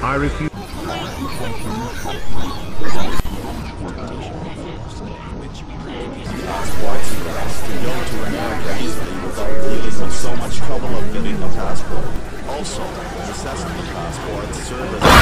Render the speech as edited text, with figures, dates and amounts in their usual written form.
I refuse. Passports to go to America easily without dealing with so much trouble of getting a passport. Also, necessity passports serve as